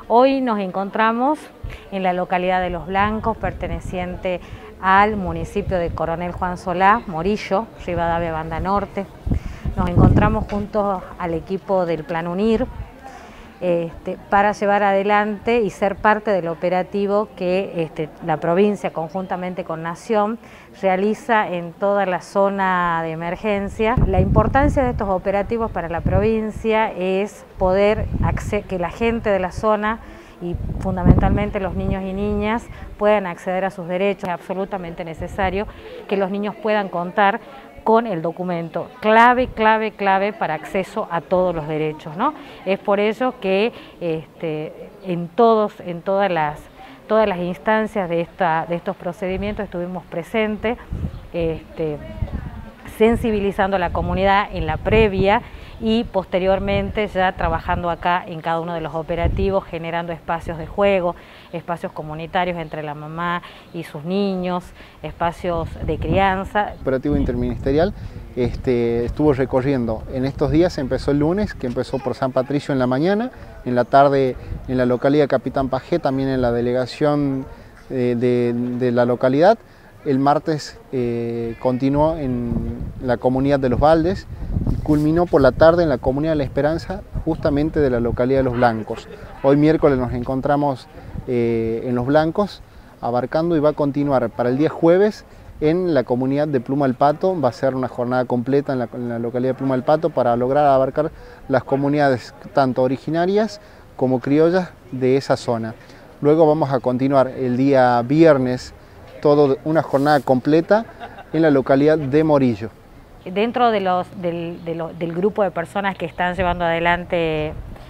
Hoy nos encontramos en la localidad de Los Blancos, perteneciente al municipio de Coronel Juan Solá, Morillo, Rivadavia, Banda Norte. Nos encontramos juntos al equipo del Plan UNIR para llevar adelante y ser parte del operativo que la provincia, conjuntamente con Nación, realiza en toda la zona de emergencia. La importancia de estos operativos para la provincia es poder que la gente de la zona y fundamentalmente los niños y niñas puedan acceder a sus derechos. Es absolutamente necesario que los niños puedan contar con el documento clave para acceso a todos los derechos, ¿no? Es por ello que en todas las instancias de estos procedimientos estuvimos presentes, sensibilizando a la comunidad en la previa y posteriormente ya trabajando acá en cada uno de los operativos, generando espacios de juego, espacios comunitarios entre la mamá y sus niños, espacios de crianza. El operativo interministerial estuvo recorriendo en estos días, empezó el lunes, que empezó por San Patricio en la mañana, en la tarde en la localidad Capitán Pajé, también en la delegación de la localidad. El martes continuó en la comunidad de Los Baldes y culminó por la tarde en la comunidad de La Esperanza, justamente de la localidad de Los Blancos. Hoy miércoles nos encontramos en Los Blancos, abarcando, y va a continuar para el día jueves en la comunidad de Pluma del Pato. Va a ser una jornada completa en la localidad de Pluma del Pato para lograr abarcar las comunidades tanto originarias como criollas de esa zona. Luego vamos a continuar el día viernes una jornada completa en la localidad de Morillo. Dentro del grupo de personas que están llevando adelante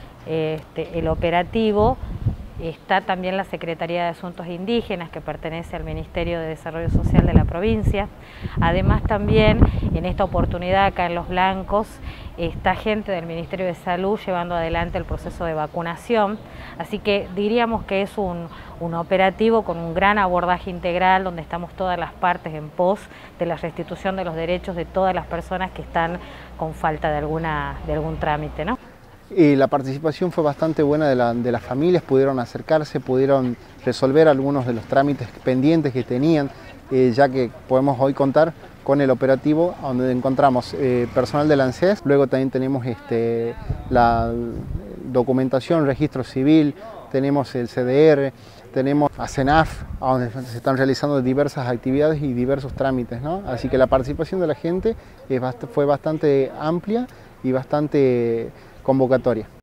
el operativo está también la Secretaría de Asuntos Indígenas, que pertenece al Ministerio de Desarrollo Social de la provincia. Además también en esta oportunidad acá en Los Blancos está gente del Ministerio de Salud llevando adelante el proceso de vacunación, así que diríamos que es un operativo con un gran abordaje integral donde estamos todas las partes en pos de la restitución de los derechos de todas las personas que están con falta de algún trámite, ¿no? La participación fue bastante buena de las familias, pudieron acercarse, pudieron resolver algunos de los trámites pendientes que tenían, ya que podemos hoy contar con el operativo donde encontramos personal del ANSES, luego también tenemos la documentación, registro civil, tenemos el CDR, tenemos a CENAF, donde se están realizando diversas actividades y diversos trámites, ¿no? Así que la participación de la gente fue bastante amplia y bastante convocatoria.